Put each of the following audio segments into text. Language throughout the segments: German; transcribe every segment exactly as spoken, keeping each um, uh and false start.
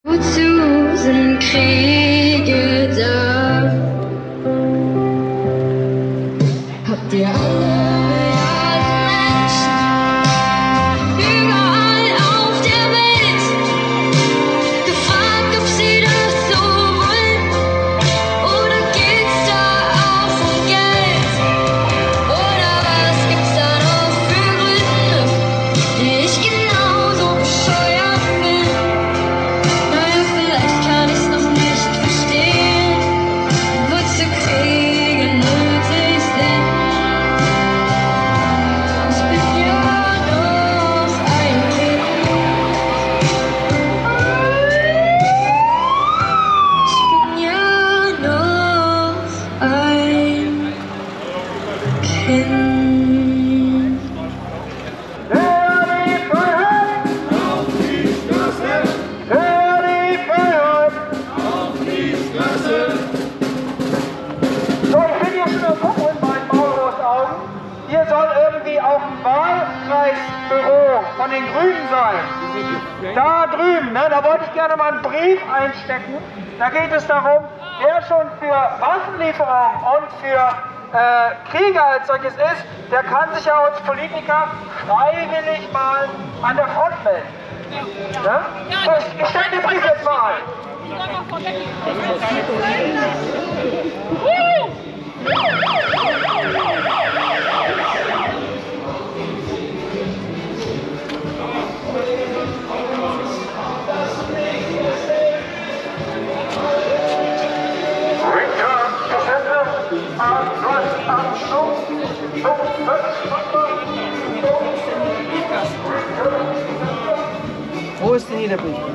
Wozu sind Kriege da? Habt ihr alle Milliarden Menschen überall auf der Welt gefragt, ob sie das so wollen? Oder geht's da auch um Geld? Oder was gibt's da noch für Gründe, die ich genauso bescheuert bin? Naja, vielleicht kann ich's noch nicht verstehen, wozu Kriege nötig sind. Ich bin ja noch ein Kind. Ich bin ja noch ein Kind. So, ich bin hier schon am Gucken mit meinen Maulwurfsaugen. Hier soll irgendwie auch ein Wahlkreisbüro von den Grünen sein. Da drüben, ne, da wollte ich gerne mal einen Brief einstecken. Da geht es darum, wer schon für Waffenlieferungen und für äh, Kriege als solches ist, der kann sich ja als Politiker freiwillig mal an der Front melden. Ne? So, ich, ich stecke den Brief jetzt mal ein. Wo ist denn hier der Brief?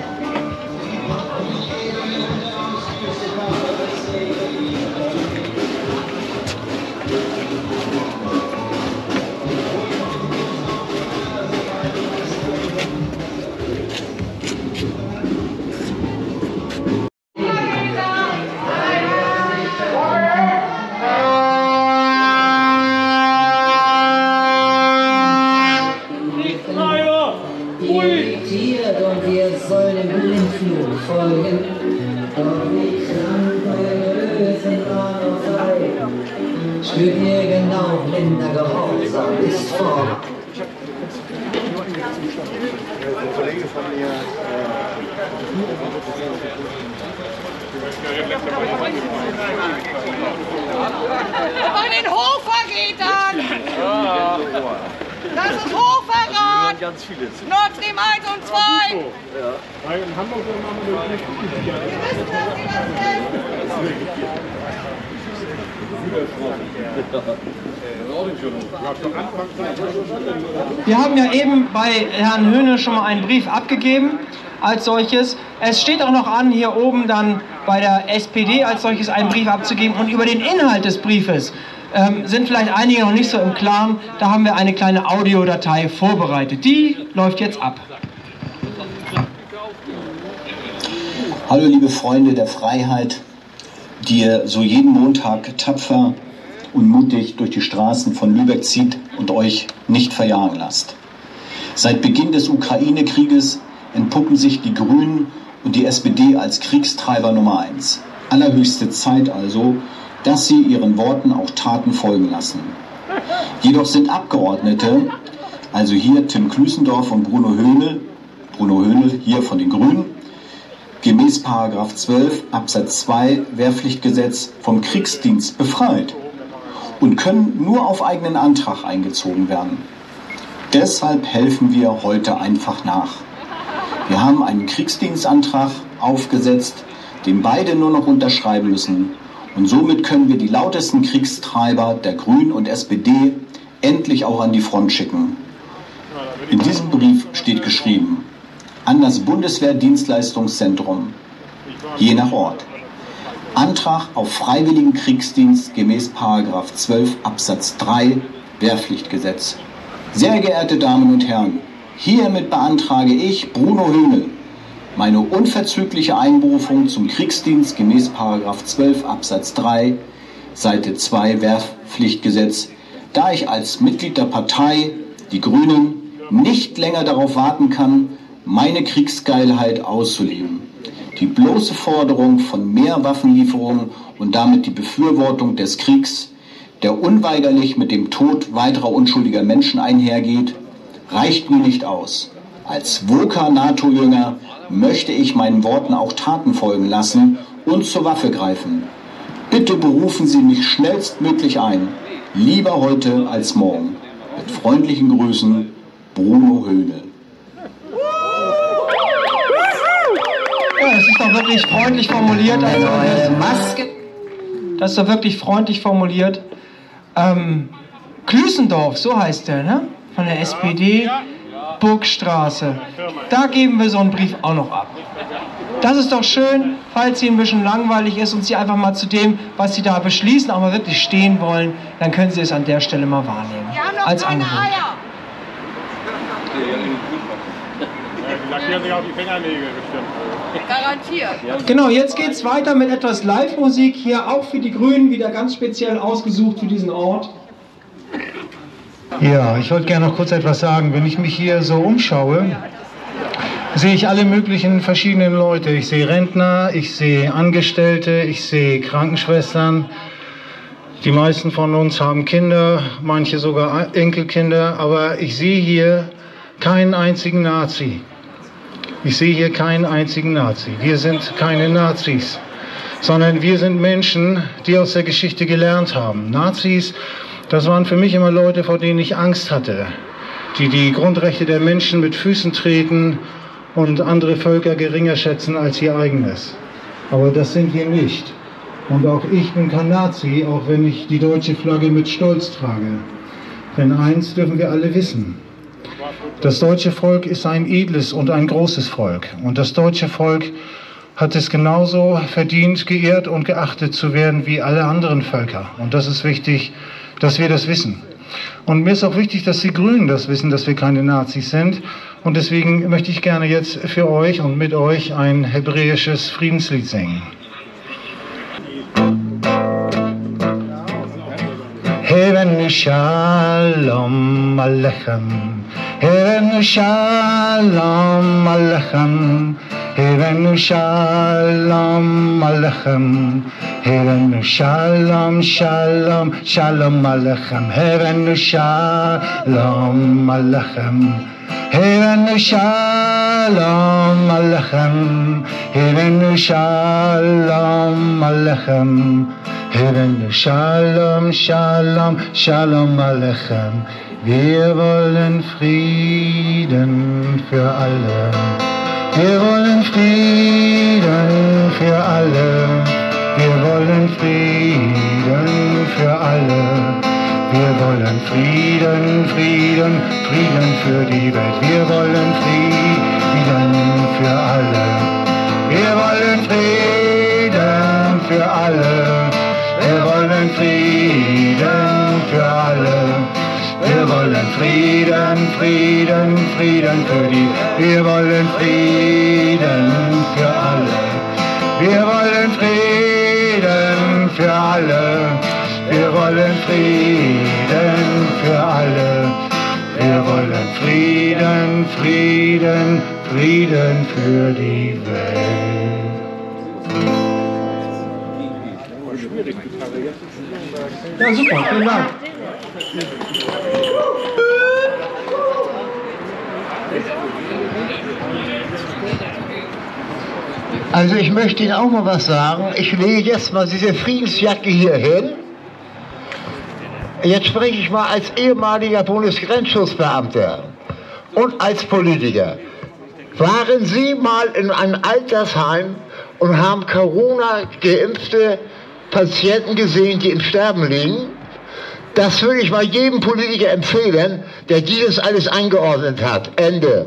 Und wir sollen im Blindflug folgen. Doch wie krank eure Lösen war noch frei. Spürt ihr genau, blinder Gehorsam ist vor. Ein Kollege von mir. Aber den Hofer geht dann! Das ist Hochverrat! Ganz viele. Nord Stream eins und zwei! Ja. In Hamburg machen wir das nicht. Wir wissen, dass Sie das Wir haben ja eben bei Herrn Höhne schon mal einen Brief abgegeben als solches. Es steht auch noch an, hier oben dann bei der S P D als solches einen Brief abzugeben. Und über den Inhalt des Briefes ähm, sind vielleicht einige noch nicht so im Klaren. Da haben wir eine kleine Audiodatei vorbereitet. Die läuft jetzt ab. Hallo liebe Freunde der Freiheit, die ihr so jeden Montag tapfer und mutig durch die Straßen von Lübeck zieht und euch nicht verjagen lasst. Seit Beginn des Ukraine-Krieges entpuppen sich die Grünen und die S P D als Kriegstreiber Nummer eins. Allerhöchste Zeit also, dass sie ihren Worten auch Taten folgen lassen. Jedoch sind Abgeordnete, also hier Tim Klüßendorf und Bruno Höhnel, Bruno Höhnel hier von den Grünen, gemäß Paragraph zwölf Absatz zwei Wehrpflichtgesetz vom Kriegsdienst befreit und können nur auf eigenen Antrag eingezogen werden. Deshalb helfen wir heute einfach nach. Wir haben einen Kriegsdienstantrag aufgesetzt, den beide nur noch unterschreiben müssen. Und somit können wir die lautesten Kriegstreiber der Grünen und S P D endlich auch an die Front schicken. In diesem Brief steht geschrieben: an das Bundeswehrdienstleistungszentrum, je nach Ort. Antrag auf freiwilligen Kriegsdienst gemäß Paragraph zwölf Absatz drei Wehrpflichtgesetz. Sehr geehrte Damen und Herren, hiermit beantrage ich, Bruno Höhnel, meine unverzügliche Einberufung zum Kriegsdienst gemäß Paragraph zwölf Absatz drei Seite zwei Wehrpflichtgesetz, da ich als Mitglied der Partei, die Grünen, nicht länger darauf warten kann, meine Kriegsgeilheit auszuleben. Die bloße Forderung von mehr Waffenlieferungen und damit die Befürwortung des Kriegs, der unweigerlich mit dem Tod weiterer unschuldiger Menschen einhergeht, reicht mir nicht aus. Als woker NATO-Jünger möchte ich meinen Worten auch Taten folgen lassen und zur Waffe greifen. Bitte berufen Sie mich schnellstmöglich ein, lieber heute als morgen. Mit freundlichen Grüßen, Bruno Höhne. Ja, das ist doch wirklich freundlich formuliert. Also das, das ist doch wirklich freundlich formuliert. Ähm, Klüssendorf, so heißt der, ne? Von der S P D, Burgstraße. Da geben wir so einen Brief auch noch ab. Das ist doch schön, falls Ihnen ein bisschen langweilig ist und Sie einfach mal zu dem, was Sie da beschließen, auch mal wirklich stehen wollen, dann können Sie es an der Stelle mal wahrnehmen. Wir haben noch als keine Angebot. Eier. Die lackieren sich auf die Fingernägel bestimmt. Garantiert. Genau, jetzt geht es weiter mit etwas Live-Musik, hier auch für die Grünen, wieder ganz speziell ausgesucht für diesen Ort. Ja, ich wollte gerne noch kurz etwas sagen. Wenn ich mich hier so umschaue, sehe ich alle möglichen verschiedenen Leute. Ich sehe Rentner, ich sehe Angestellte, ich sehe Krankenschwestern. Die meisten von uns haben Kinder, manche sogar Enkelkinder, aber ich sehe hier keinen einzigen Nazi. Ich sehe hier keinen einzigen Nazi. Wir sind keine Nazis, sondern wir sind Menschen, die aus der Geschichte gelernt haben. Nazis, das waren für mich immer Leute, vor denen ich Angst hatte, die die Grundrechte der Menschen mit Füßen treten und andere Völker geringer schätzen als ihr eigenes. Aber das sind wir nicht. Und auch ich bin kein Nazi, auch wenn ich die deutsche Flagge mit Stolz trage. Denn eins dürfen wir alle wissen. Das deutsche Volk ist ein edles und ein großes Volk. Und das deutsche Volk hat es genauso verdient, geehrt und geachtet zu werden wie alle anderen Völker. Und das ist wichtig, dass wir das wissen. Und mir ist auch wichtig, dass die Grünen das wissen, dass wir keine Nazis sind. Und deswegen möchte ich gerne jetzt für euch und mit euch ein hebräisches Friedenslied singen. Hevenu Shalom Alechem, Hevenu Shalom Alechem, Hevenu Shalom Alechem, Hevenu Shalom, Shalom, Shalom Alechem, Hevenu Shalom Alechem, Hevenu Shalom Alechem, Hevenu Shalom Alechem, Hevenu Shalom, Shalom, Shalom Alechem. Wir wollen Frieden für alle. Wir wollen Frieden für alle. Wir wollen Frieden für alle. Wir wollen Frieden, Frieden, Frieden für die Welt. Wir wollen Frieden für alle. Wir wollen Frieden für alle. Wir wollen Frieden für alle. Wir wollen Frieden, Frieden, Frieden für die. Wir wollen Frieden für alle. Wir wollen Frieden für alle. Wir wollen Frieden für alle. Wir wollen Frieden, Frieden, Frieden für die Welt. Ja, super, vielen Dank. Also ich möchte Ihnen auch mal was sagen. Ich lege jetzt mal diese Friedensjacke hier hin. Jetzt spreche ich mal als ehemaliger Bundesgrenzschutzbeamter und als Politiker. Waren Sie mal in einem Altersheim und haben Corona-geimpfte Patienten gesehen, die im Sterben liegen? Das würde ich mal jedem Politiker empfehlen, der dieses alles eingeordnet hat. Ende.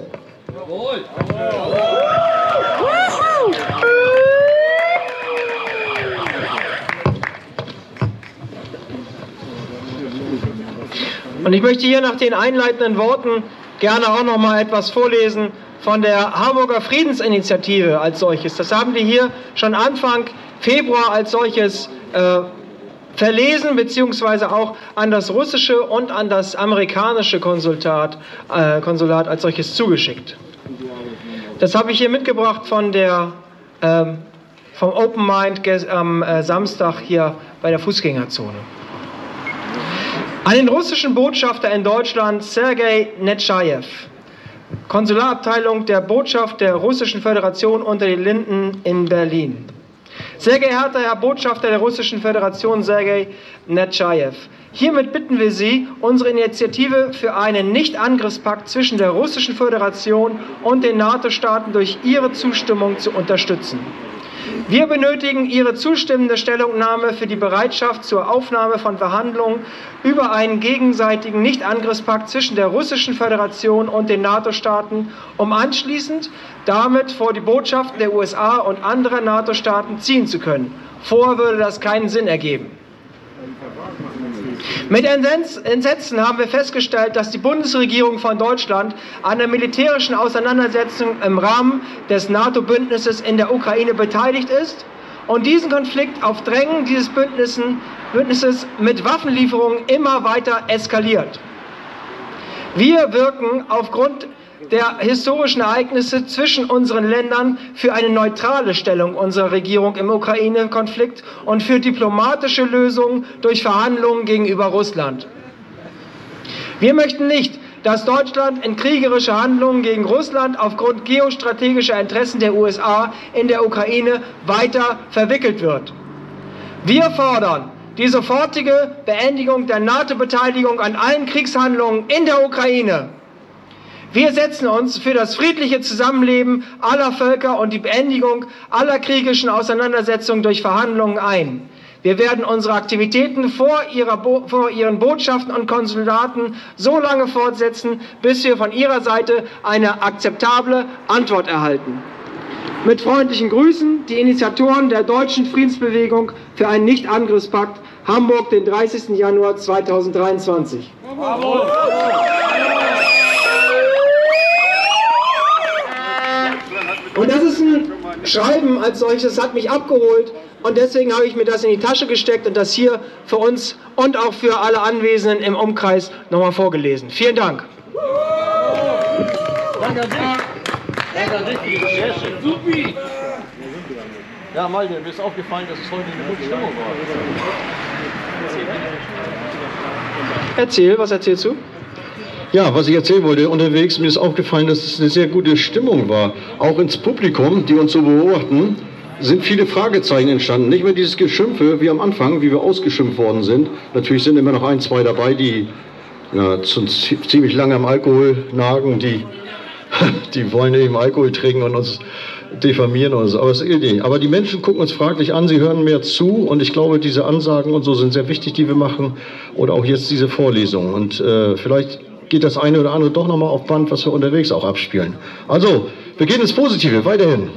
Und ich möchte hier nach den einleitenden Worten gerne auch noch mal etwas vorlesen von der Hamburger Friedensinitiative als solches. Das haben wir hier schon Anfang Februar als solches äh, verlesen, beziehungsweise auch an das russische und an das amerikanische Konsulat, äh, Konsulat als solches zugeschickt. Das habe ich hier mitgebracht von der, ähm, vom Open Mind am äh, Samstag hier bei der Fußgängerzone. An den russischen Botschafter in Deutschland, Sergei Netschajew, Konsularabteilung der Botschaft der Russischen Föderation unter den Linden in Berlin. Sehr geehrter Herr Botschafter der Russischen Föderation, Sergei Netschajew, hiermit bitten wir Sie, unsere Initiative für einen Nichtangriffspakt zwischen der Russischen Föderation und den NATO-Staaten durch Ihre Zustimmung zu unterstützen. Wir benötigen Ihre zustimmende Stellungnahme für die Bereitschaft zur Aufnahme von Verhandlungen über einen gegenseitigen Nichtangriffspakt zwischen der Russischen Föderation und den NATO-Staaten, um anschließend damit vor die Botschaften der U S A und anderer NATO-Staaten ziehen zu können. Vorher würde das keinen Sinn ergeben. Mit Entsetzen haben wir festgestellt, dass die Bundesregierung von Deutschland an der militärischen Auseinandersetzung im Rahmen des NATO-Bündnisses in der Ukraine beteiligt ist und diesen Konflikt auf Drängen dieses Bündnisses mit Waffenlieferungen immer weiter eskaliert. Wir wirken aufgrund der historischen Ereignisse zwischen unseren Ländern für eine neutrale Stellung unserer Regierung im Ukraine-Konflikt und für diplomatische Lösungen durch Verhandlungen gegenüber Russland. Wir möchten nicht, dass Deutschland in kriegerische Handlungen gegen Russland aufgrund geostrategischer Interessen der U S A in der Ukraine weiter verwickelt wird. Wir fordern die sofortige Beendigung der NATO-Beteiligung an allen Kriegshandlungen in der Ukraine. Wir setzen uns für das friedliche Zusammenleben aller Völker und die Beendigung aller kriegerischen Auseinandersetzungen durch Verhandlungen ein. Wir werden unsere Aktivitäten vor, ihrer Bo vor Ihren Botschaften und Konsulaten so lange fortsetzen, bis wir von Ihrer Seite eine akzeptable Antwort erhalten. Mit freundlichen Grüßen, die Initiatoren der deutschen Friedensbewegung für einen Nichtangriffspakt, Hamburg, den dreißigsten Januar zweitausenddreiundzwanzig. Bravo. Und das ist ein Schreiben als solches, das hat mich abgeholt und deswegen habe ich mir das in die Tasche gesteckt und das hier für uns und auch für alle Anwesenden im Umkreis nochmal vorgelesen. Vielen Dank. Ja, Malte, mir ist aufgefallen, dass es heute eine gute Stimmung war. Erzähl, was erzählst du? Ja, was ich erzählen wollte, unterwegs, mir ist aufgefallen, dass es eine sehr gute Stimmung war. Auch ins Publikum, die uns so beobachten, sind viele Fragezeichen entstanden. Nicht mehr dieses Geschimpfe wie am Anfang, wie wir ausgeschimpft worden sind. Natürlich sind immer noch ein, zwei dabei, die ja, ziemlich lange am Alkohol nagen, die, die wollen eben Alkohol trinken und uns diffamieren oder so. Aber, es Aber die Menschen gucken uns fraglich an, sie hören mehr zu und ich glaube, diese Ansagen und so sind sehr wichtig, die wir machen. Oder auch jetzt diese Vorlesungen. Und äh, vielleicht geht das eine oder andere doch nochmal auf Band, was wir unterwegs auch abspielen. Also, wir gehen ins Positive, weiterhin.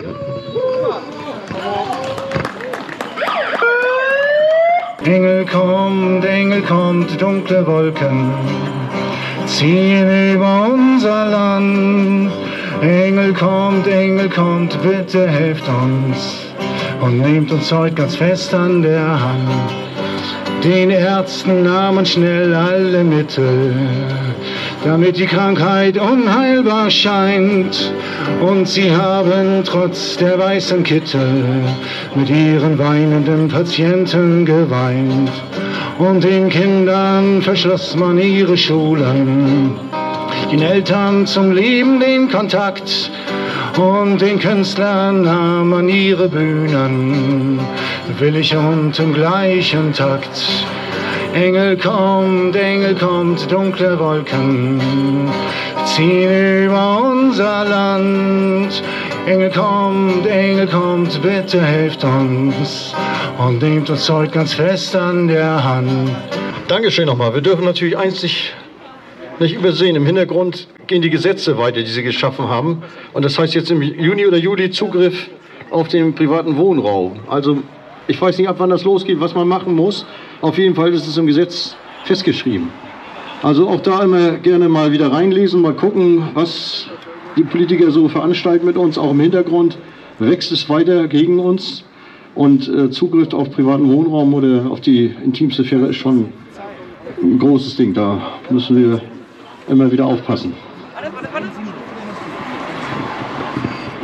Engel kommt, Engel kommt, dunkle Wolken ziehen über unser Land. Engel kommt, Engel kommt, bitte helft uns und nehmt uns heute ganz fest an der Hand. Den Ärzten nahmen schnell alle Mittel, damit die Krankheit unheilbar scheint. Und sie haben trotz der weißen Kittel mit ihren weinenden Patienten geweint. Und den Kindern verschloss man ihre Schulen, den Eltern zum Leben den Kontakt. Und den Künstlern nahm man ihre Bühnen, willig und im gleichen Takt. Engel kommt, Engel kommt, dunkle Wolken ziehen über unser Land. Engel kommt, Engel kommt, bitte helft uns und nehmt uns heute ganz fest an der Hand. Dankeschön nochmal. Wir dürfen natürlich eins nicht nicht übersehen. Im Hintergrund gehen die Gesetze weiter, die sie geschaffen haben. Und das heißt jetzt im Juni oder Juli Zugriff auf den privaten Wohnraum. Also ich weiß nicht, ab wann das losgeht, was man machen muss. Auf jeden Fall ist es im Gesetz festgeschrieben. Also auch da immer gerne mal wieder reinlesen, mal gucken, was die Politiker so veranstalten mit uns. Auch im Hintergrund wächst es weiter gegen uns. Und äh, Zugriff auf privaten Wohnraum oder auf die intimste Sphäre ist schon ein großes Ding. Da müssen wir immer wieder aufpassen.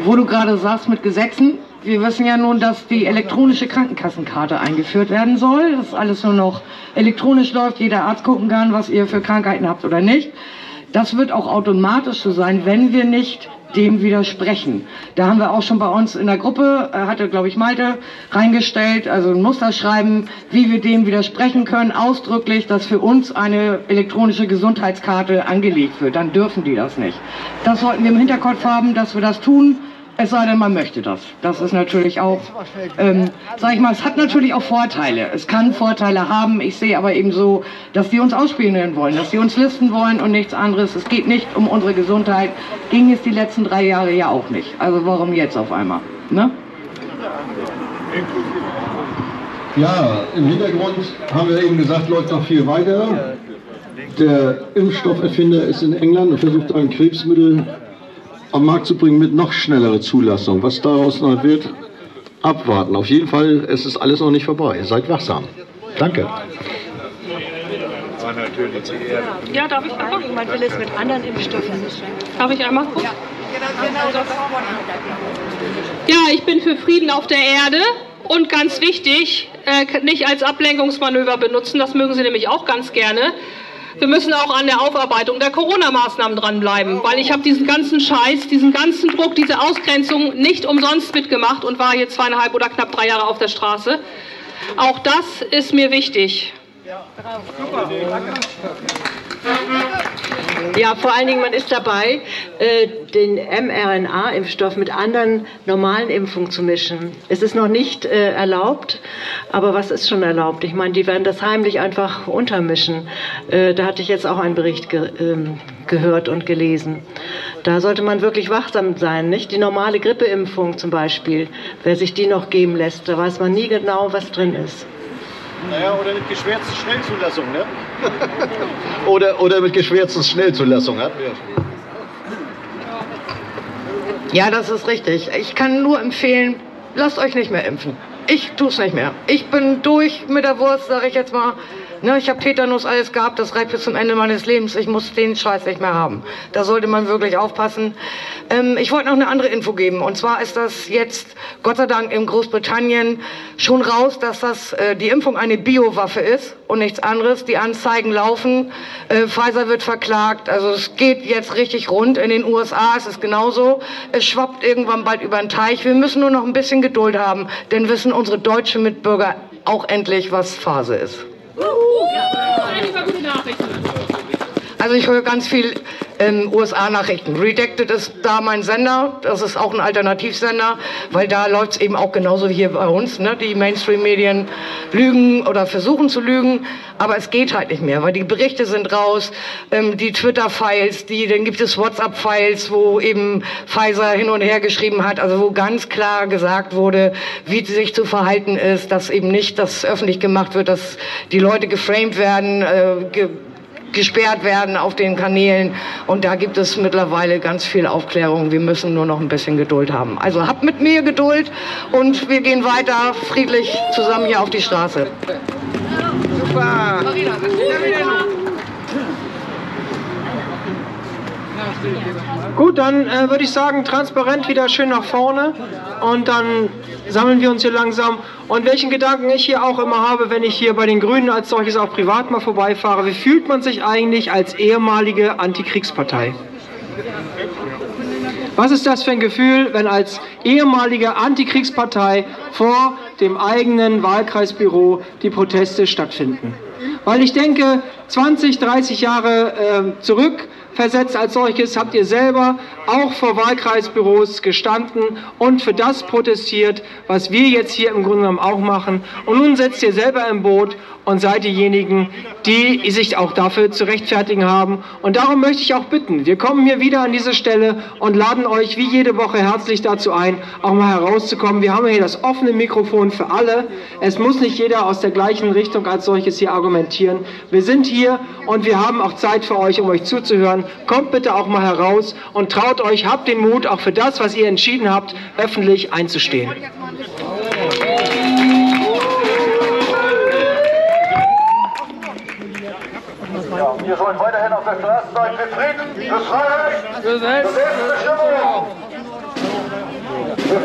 wo du gerade sagst mit Gesetzen. Wir wissen ja nun, dass die elektronische Krankenkassenkarte eingeführt werden soll. Dass alles nur noch elektronisch läuft, jeder Arzt gucken kann, was ihr für Krankheiten habt oder nicht. Das wird auch automatisch so sein, wenn wir nicht dem widersprechen. Da haben wir auch schon bei uns in der Gruppe, äh, hatte glaube ich Malte, reingestellt, also ein Musterschreiben, wie wir dem widersprechen können, ausdrücklich, dass für uns eine elektronische Gesundheitskarte angelegt wird. Dann dürfen die das nicht. Das sollten wir im Hinterkopf haben, dass wir das tun, es sei denn, man möchte das. Das ist natürlich auch, ähm, sag ich mal, es hat natürlich auch Vorteile. Es kann Vorteile haben. Ich sehe aber eben so, dass die uns ausspielen wollen, dass die uns listen wollen und nichts anderes. Es geht nicht um unsere Gesundheit. Ging es die letzten drei Jahre ja auch nicht. Also warum jetzt auf einmal? Ne? Ja, im Hintergrund haben wir eben gesagt, läuft noch viel weiter. Der Impfstofferfinder ist in England und versucht ein Krebsmittel am Markt zu bringen mit noch schnellerer Zulassung. Was daraus noch wird, abwarten. Auf jeden Fall, es ist alles noch nicht vorbei. Seid wachsam. Danke. Ja, darf ich einmal? Man will es mit anderen Impfstoffen nicht. Darf ich einmal? Ja. Ja, ich bin für Frieden auf der Erde und ganz wichtig, äh, nicht als Ablenkungsmanöver benutzen. Das mögen Sie nämlich auch ganz gerne. Wir müssen auch an der Aufarbeitung der Corona-Maßnahmen dranbleiben, weil ich habe diesen ganzen Scheiß, diesen ganzen Druck, diese Ausgrenzung nicht umsonst mitgemacht und war hier zweieinhalb oder knapp drei Jahre auf der Straße. Auch das ist mir wichtig. Ja, vor allen Dingen, man ist dabei, äh, den mRNA-Impfstoff mit anderen normalen Impfungen zu mischen. Es ist noch nicht äh, erlaubt, aber was ist schon erlaubt? Ich meine, die werden das heimlich einfach untermischen. Äh, da hatte ich jetzt auch einen Bericht ge ähm, gehört und gelesen. Da sollte man wirklich wachsam sein, nicht? Die normale Grippeimpfung zum Beispiel, wer sich die noch geben lässt, da weiß man nie genau, was drin ist. Naja, oder mit geschwärzten Schnellzulassung, ne? oder, oder mit geschwärzten Schnellzulassung, hatten wir Ja, das ist richtig. Ich kann nur empfehlen, lasst euch nicht mehr impfen. Ich tue es nicht mehr. Ich bin durch mit der Wurst, sage ich jetzt mal. Ne, ich habe Tetanus alles gehabt, das reicht bis zum Ende meines Lebens. Ich muss den Scheiß nicht mehr haben. Da sollte man wirklich aufpassen. Ähm, ich wollte noch eine andere Info geben. Und zwar ist das jetzt, Gott sei Dank, in Großbritannien schon raus, dass das, äh, die Impfung eine Biowaffe ist und nichts anderes. Die Anzeigen laufen. Äh, Pfizer wird verklagt. Also es geht jetzt richtig rund. In den U S A ist es genauso. Es schwappt irgendwann bald über den Teich. Wir müssen nur noch ein bisschen Geduld haben. Denn wissen unsere deutschen Mitbürger auch endlich, was Phase ist. Also ich höre ganz viel ähm, U S A-Nachrichten. Redacted ist da mein Sender, das ist auch ein Alternativsender, weil da läuft es eben auch genauso wie hier bei uns. Ne? Die Mainstream-Medien lügen oder versuchen zu lügen, aber es geht halt nicht mehr, weil die Berichte sind raus, ähm, die Twitter-Files, die, dann gibt es WhatsApp-Files, wo eben Pfizer hin und her geschrieben hat, also wo ganz klar gesagt wurde, wie sich zu verhalten ist, dass eben nicht das öffentlich gemacht wird, dass die Leute geframed werden, äh, ge gesperrt werden auf den Kanälen, und da gibt es mittlerweile ganz viel Aufklärung. Wir müssen nur noch ein bisschen Geduld haben. Also habt mit mir Geduld und wir gehen weiter friedlich zusammen hier auf die Straße. Super! Gut, dann äh, würde ich sagen, transparent wieder schön nach vorne, und dann sammeln wir uns hier langsam. Und welchen Gedanken ich hier auch immer habe, wenn ich hier bei den Grünen als solches auch privat mal vorbeifahre: Wie fühlt man sich eigentlich als ehemalige Antikriegspartei? Was ist das für ein Gefühl, wenn als ehemalige Antikriegspartei vor dem eigenen Wahlkreisbüro die Proteste stattfinden? Weil ich denke, zwanzig, dreißig Jahre äh, zurück versetzt als solches habt ihr selber auch vor Wahlkreisbüros gestanden und für das protestiert, was wir jetzt hier im Grunde genommen auch machen. Und nun setzt ihr selber im Boot und seid diejenigen, die sich auch dafür zu rechtfertigen haben. Und darum möchte ich auch bitten, wir kommen hier wieder an diese Stelle und laden euch wie jede Woche herzlich dazu ein, auch mal herauszukommen. Wir haben hier das offene Mikrofon für alle. Es muss nicht jeder aus der gleichen Richtung als solches hier argumentieren. Wir sind hier und wir haben auch Zeit für euch, um euch zuzuhören. Kommt bitte auch mal heraus und traut euch, habt den Mut, auch für das, was ihr entschieden habt, öffentlich einzustehen. Ja, wir sollen weiterhin auf der Straße sein, für Frieden, für Freiheit, für Selbstbestimmung.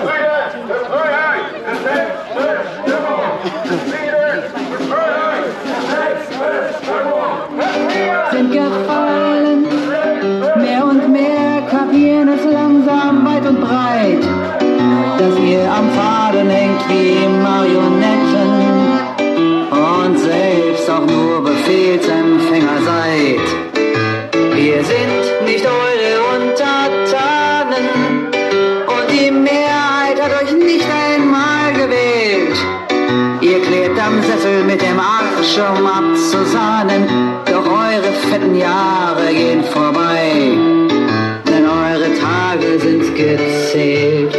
Sind gefallen, mehr und mehr kapieren es langsam weit und breit, dass ihr am Faden hängt wie Marionetten und selbst auch nur Befehlsempfänger seid. Wir sind nicht eure Untertanen und die Mehrheit hat euch nicht einmal gewählt. Ihr klebt am Sessel mit dem Arsch, um abzusahnen, doch eure fetten Jahre gehen vorbei, denn eure Tage sind gezählt.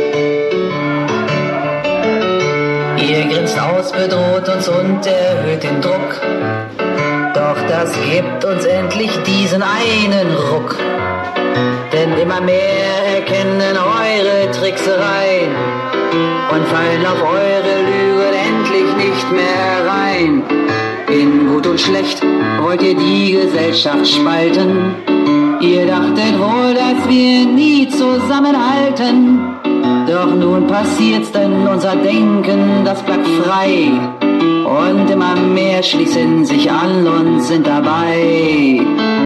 Ihr grinst aus, bedroht uns und erhöht den Druck, doch das gibt uns endlich diesen einen Ruck. Denn immer mehr erkennen eure Tricksereien und fallen auf eure Lügen endlich nicht mehr rein. In Gut und Schlecht wollt ihr die Gesellschaft spalten. Ihr dachtet wohl, dass wir nie zusammenhalten. Doch nun passiert's, denn unser Denken, das bleibt frei. Und immer mehr schließen sich an und sind dabei.